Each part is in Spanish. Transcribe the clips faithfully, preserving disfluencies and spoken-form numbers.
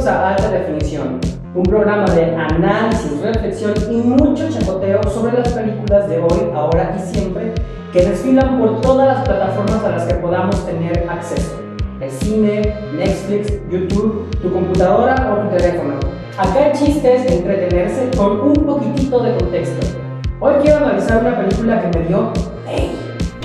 Bienvenidos a Alta Definición, un programa de análisis, reflexión y mucho chacoteo sobre las películas de hoy, ahora y siempre que desfilan por todas las plataformas a las que podamos tener acceso. El cine, Netflix, YouTube, tu computadora o tu teléfono. Acá el chiste es entretenerse con un poquitito de contexto. Hoy quiero analizar una película que me dio ¡ey!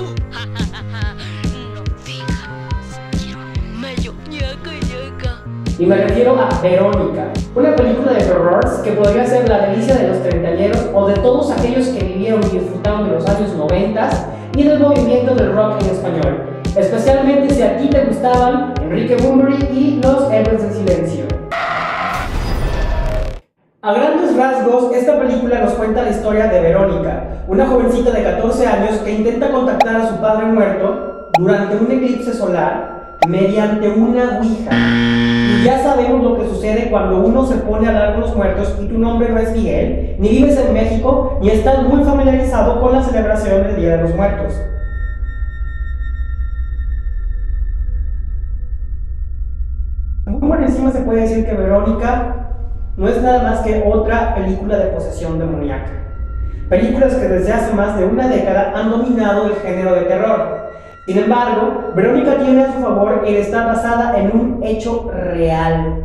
Y me refiero a Verónica, una película de terror que podría ser la delicia de los treintañeros o de todos aquellos que vivieron y disfrutaron de los años noventa y del movimiento del rock en español, especialmente si a ti te gustaban Enrique Bunbury y Los Héroes del Silencio. A grandes rasgos, esta película nos cuenta la historia de Verónica, una jovencita de catorce años que intenta contactar a su padre muerto durante un eclipse solar mediante una ouija. Y ya sabemos lo que sucede cuando uno se pone a hablar con los muertos y tu nombre no es Miguel, ni vives en México, ni estás muy familiarizado con la celebración del Día de los Muertos. Muy por encima se puede decir que Verónica no es nada más que otra película de posesión demoníaca. Películas que desde hace más de una década han dominado el género de terror. Sin embargo, Verónica tiene a su favor el estar basada en un hecho real.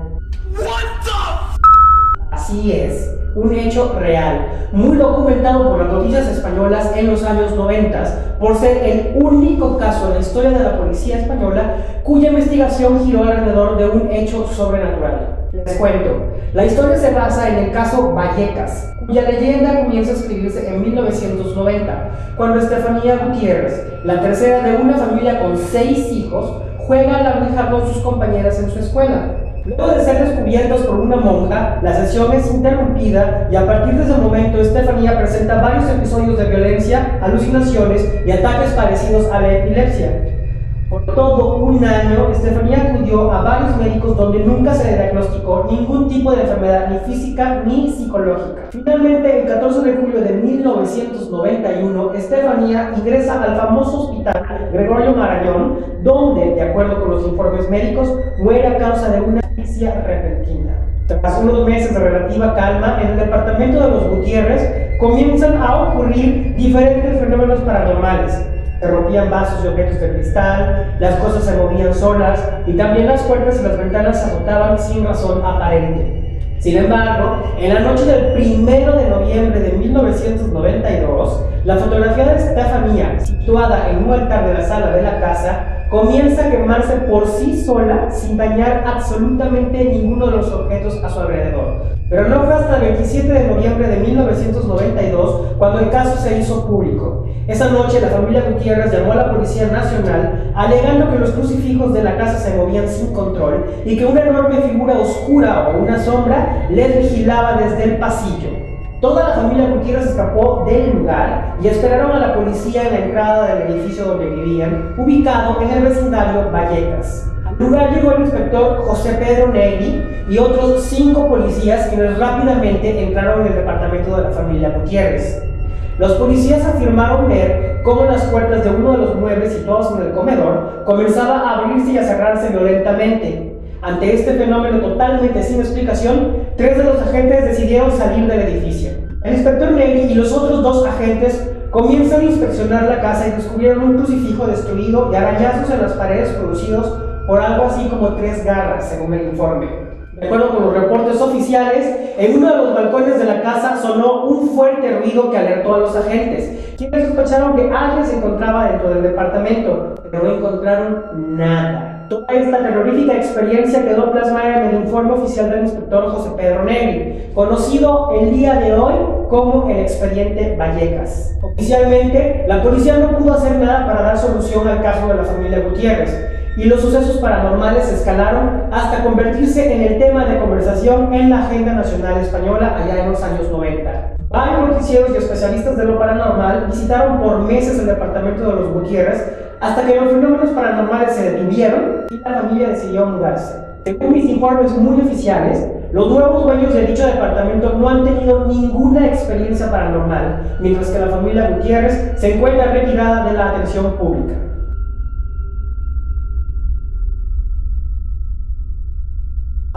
Así es, un hecho real, muy documentado por las noticias españolas en los años noventa, por ser el único caso en la historia de la policía española cuya investigación giró alrededor de un hecho sobrenatural. Les cuento, la historia se basa en el caso Vallecas, cuya leyenda comienza a escribirse en mil novecientos noventa, cuando Estefanía Gutiérrez, la tercera de una familia con seis hijos, juega a la ouija con sus compañeras en su escuela. Luego de ser descubiertos por una monja, la sesión es interrumpida y a partir de ese momento Estefanía presenta varios episodios de violencia, alucinaciones y ataques parecidos a la epilepsia. Por todo un año, Estefanía acudió a varios médicos donde nunca se le diagnosticó ningún tipo de enfermedad ni física ni psicológica. Finalmente, el catorce de julio de mil novecientos noventa y uno, Estefanía ingresa al famoso hospital Gregorio Marañón, donde, de acuerdo con los informes médicos, muere a causa de una asfixia repentina. Tras unos meses de relativa calma, en el departamento de los Gutiérrez comienzan a ocurrir diferentes fenómenos paranormales. Se rompían vasos y objetos de cristal, las cosas se movían solas y también las puertas y las ventanas se azotaban sin razón aparente. Sin embargo, en la noche del primero de noviembre de mil novecientos noventa y dos, la fotografía de Estefanía, situada en un altar de la sala de la casa, comienza a quemarse por sí sola sin dañar absolutamente ninguno de los objetos a su alrededor. Pero no fue hasta el veintisiete de noviembre de mil novecientos noventa y dos cuando el caso se hizo público. Esa noche la familia Gutiérrez llamó a la Policía Nacional alegando que los crucifijos de la casa se movían sin control y que una enorme figura oscura o una sombra les vigilaba desde el pasillo. Toda la familia Gutiérrez escapó del lugar y esperaron a la policía en la entrada del edificio donde vivían, ubicado en el vecindario Vallecas. Al lugar llegó el inspector José Pedro Negri y otros cinco policías quienes rápidamente entraron en el departamento de la familia Gutiérrez. Los policías afirmaron ver cómo las puertas de uno de los muebles situados en el comedor comenzaba a abrirse y a cerrarse violentamente. Ante este fenómeno totalmente sin explicación, tres de los agentes decidieron salir del edificio. El inspector Negri y los otros dos agentes comienzan a inspeccionar la casa y descubrieron un crucifijo destruido y arañazos en las paredes producidos por algo así como tres garras, según el informe. De acuerdo con los reportes oficiales, en uno de los balcones de la casa sonó un fuerte ruido que alertó a los agentes, quienes sospecharon que alguien se encontraba dentro del departamento, pero no encontraron nada. Toda esta terrorífica experiencia quedó plasmada en el informe oficial del inspector José Pedro Negri, conocido el día de hoy como el expediente Vallecas. Oficialmente, la policía no pudo hacer nada para dar solución al caso de la familia Gutiérrez, y los sucesos paranormales escalaron hasta convertirse en el tema de conversación en la agenda nacional española allá en los años noventa. Varios noticieros y especialistas de lo paranormal visitaron por meses el departamento de los Gutiérrez hasta que los fenómenos paranormales se detuvieron y la familia decidió mudarse. Según mis informes muy oficiales, los nuevos dueños de dicho departamento no han tenido ninguna experiencia paranormal, mientras que la familia Gutiérrez se encuentra retirada de la atención pública.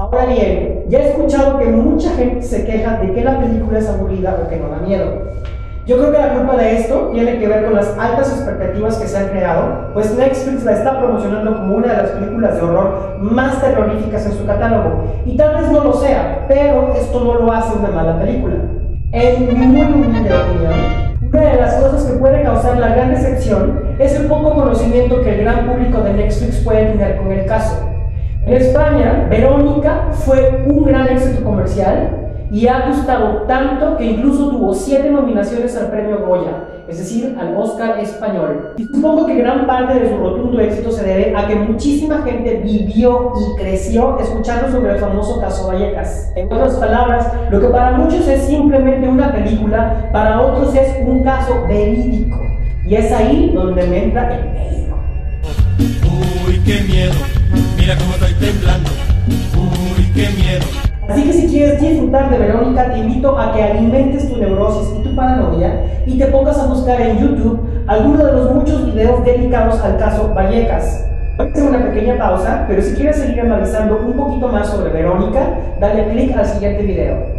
Ahora bien, ya he escuchado que mucha gente se queja de que la película es aburrida o que no da miedo. Yo creo que la culpa de esto tiene que ver con las altas expectativas que se han creado, pues Netflix la está promocionando como una de las películas de horror más terroríficas en su catálogo. Y tal vez no lo sea, pero esto no lo hace una mala película. En mi muy humilde opinión, una de las cosas que puede causar la gran decepción es el poco conocimiento que el gran público de Netflix puede tener con el caso. En España, Verónica fue un gran éxito comercial y ha gustado tanto que incluso tuvo siete nominaciones al premio Goya, es decir, al Oscar español. Y supongo que gran parte de su rotundo éxito se debe a que muchísima gente vivió y creció escuchando sobre el famoso caso Vallecas. En otras palabras, lo que para muchos es simplemente una película, para otros es un caso verídico. Y es ahí donde me entra el miedo. Uy, qué miedo, mira cómo estoy temblando. Uy, qué miedo. Así que si quieres disfrutar de Verónica, te invito a que alimentes tu neurosis y tu paranoia y te pongas a buscar en YouTube algunos de los muchos videos dedicados al caso Vallecas. Voy a hacer una pequeña pausa, pero si quieres seguir analizando un poquito más sobre Verónica, dale click al siguiente video.